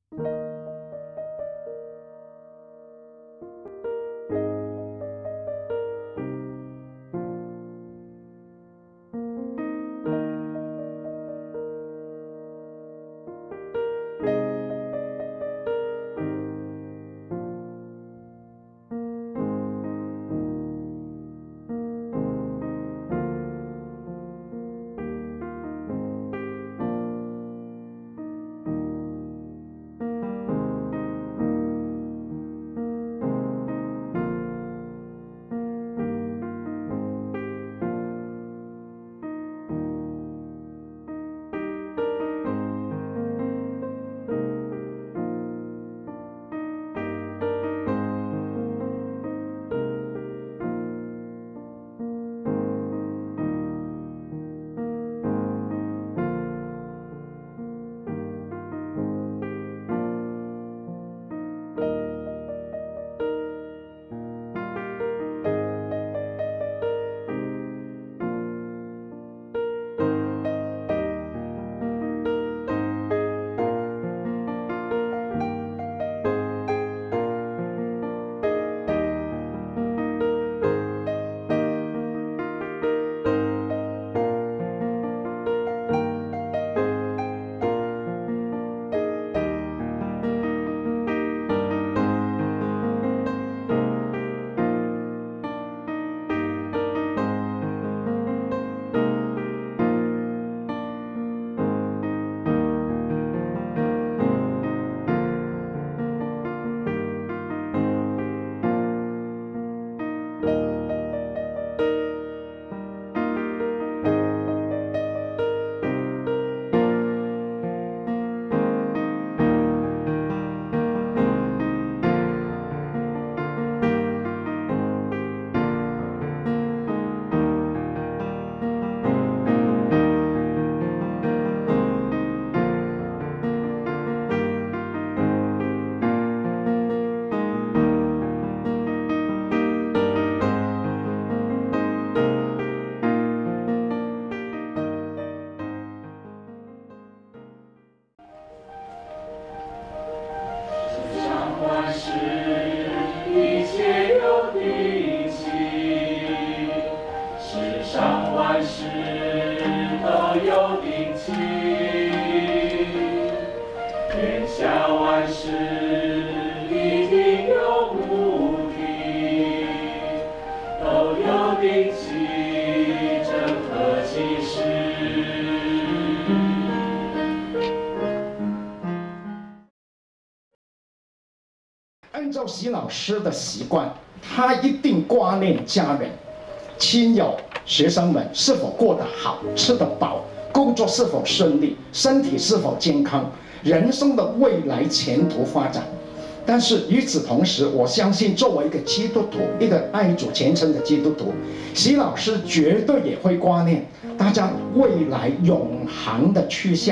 按照习老师的习惯，他一定挂念家人、亲友、学生们是否过得好、吃得饱，工作是否顺利，身体是否健康，人生的未来前途发展。但是与此同时，我相信作为一个基督徒，一个爱主虔诚的基督徒，习老师绝对也会挂念大家未来永恒的去向。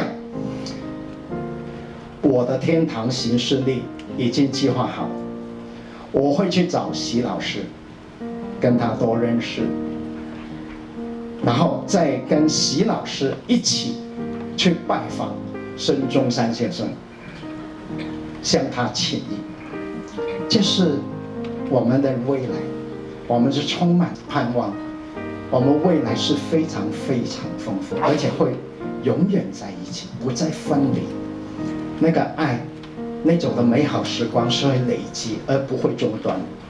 我的天堂行事历已经计划好，我会去找习老师，跟他多认识，然后再跟习老师一起去拜访孙中山先生，向他请益。这是我们的未来，我们是充满盼望，我们未来是非常非常丰富，而且会永远在一起，不再分离。那个爱，那种的美好时光是会累积而不会中断。